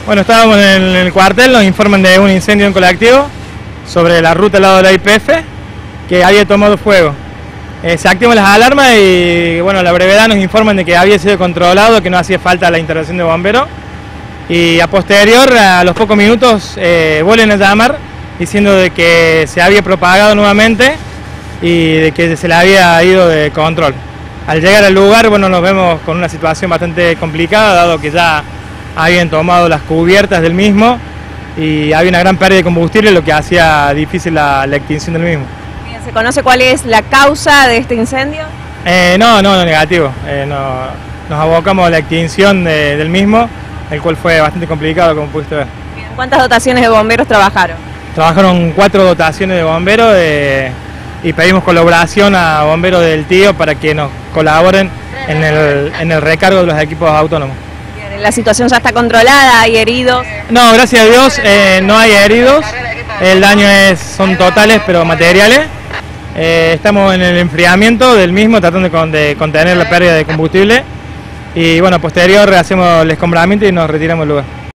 Bueno, estábamos en el cuartel, nos informan de un incendio en colectivo sobre la ruta al lado de la YPF que había tomado fuego. Se activan las alarmas y bueno, a la brevedad nos informan de que había sido controlado, que no hacía falta la intervención de bomberos, y a posterior, a los pocos minutos, vuelven a llamar diciendo de que se había propagado nuevamente y de que se le había ido de control. Al llegar al lugar, bueno, nos vemos con una situación bastante complicada, dado que ya habían tomado las cubiertas del mismo y había una gran pérdida de combustible, lo que hacía difícil la extinción del mismo. Bien, ¿se conoce cuál es la causa de este incendio? No, negativo. Nos abocamos a la extinción del mismo, el cual fue bastante complicado, como pudiste ver. Bien, ¿cuántas dotaciones de bomberos trabajaron? Trabajaron 4 dotaciones de bomberos y pedimos colaboración a bomberos del Tío para que nos colaboren en el recargo de los equipos autónomos. Bien, ¿la situación ya está controlada? ¿Hay heridos? No, gracias a Dios no hay heridos, el daño son totales pero materiales. Estamos en el enfriamiento del mismo, tratando de contener la pérdida de combustible y bueno, posterior hacemos el escombramiento y nos retiramos del lugar.